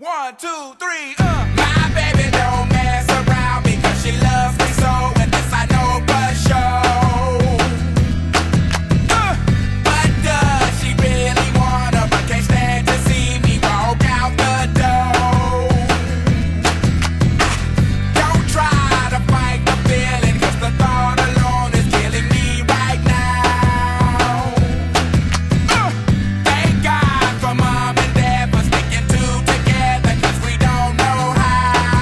One, two, three, My baby don't mess around because she loves me so, and this I know for sure. But does she really wanna, but can't stand to see me walk out the door? Don't try to fight the feeling, cause the thought alone is killing me right now. Thank God for mom and dad for sticking two together, cause we don't know how.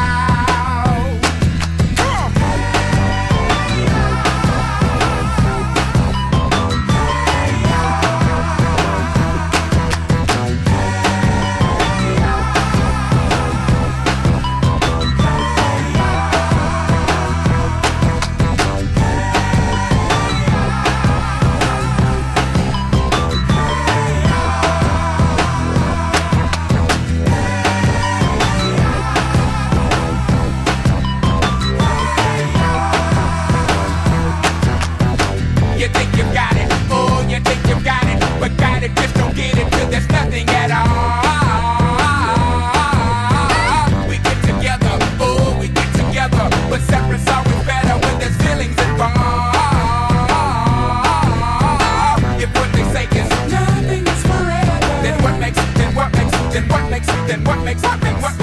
You think you got it, oh, you think you got it, but got it, just don't get it till there's nothing at all. We get together, oh, we get together, but separate's always better when there's feelings involved. If what they say is nothing is forever, then what makes, then what makes, then what makes, then what makes, what makes, what makes